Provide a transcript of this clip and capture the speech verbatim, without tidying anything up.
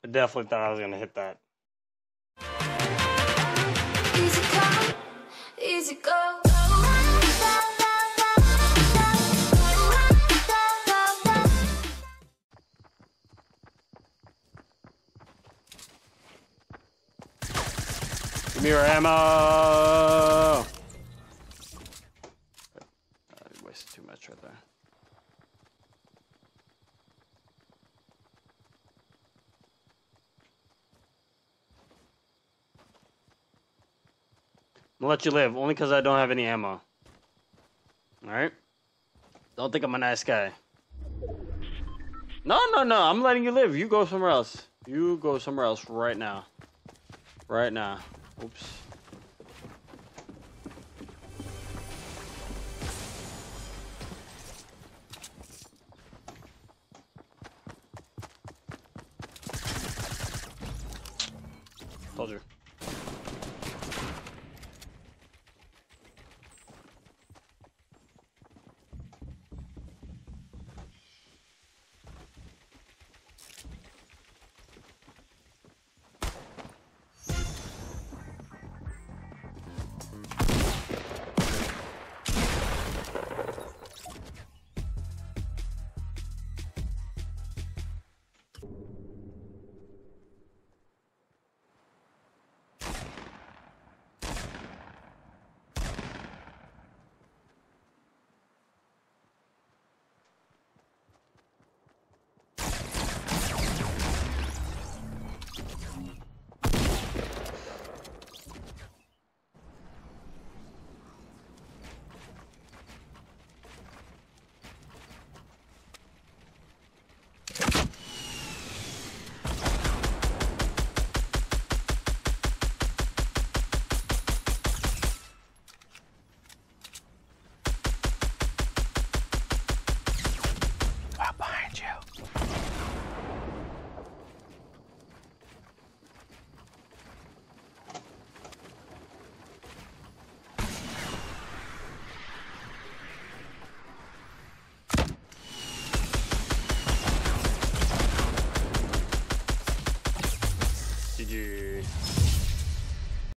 I definitely thought I was gonna hit that. Easy come, easy go. Give me your ammo. I wasted too much right there. I'm gonna let you live, only because I don't have any ammo. Alright? Don't think I'm a nice guy. No, no, no, I'm letting you live. You go somewhere else. You go somewhere else right now. Right now. Oops.